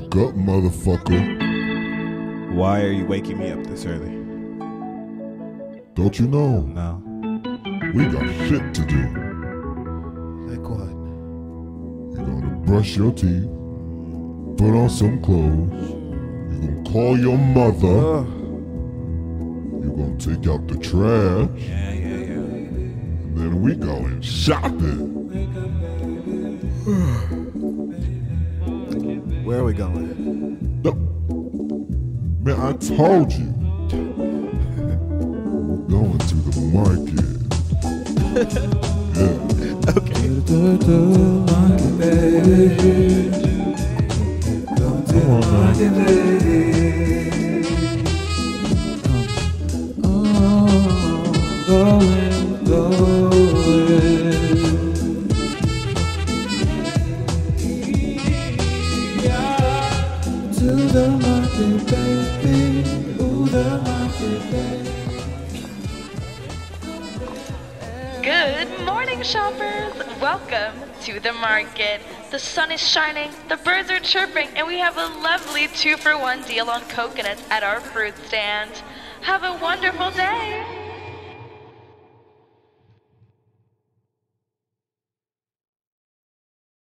Wake up, motherfucker. Why are you waking me up this early? Don't you know? No. We got shit to do. Like what? You're gonna brush your teeth, put on some clothes, you're gonna call your mother, you're gonna take out the trash, Yeah. and then we going shopping. Where are we going? No. Man, I told you. We're going to the market. Yeah. Okay. Come on now. Good morning, shoppers! Welcome to the market. The sun is shining, the birds are chirping, and we have a lovely 2-for-1 deal on coconuts at our fruit stand. Have a wonderful day!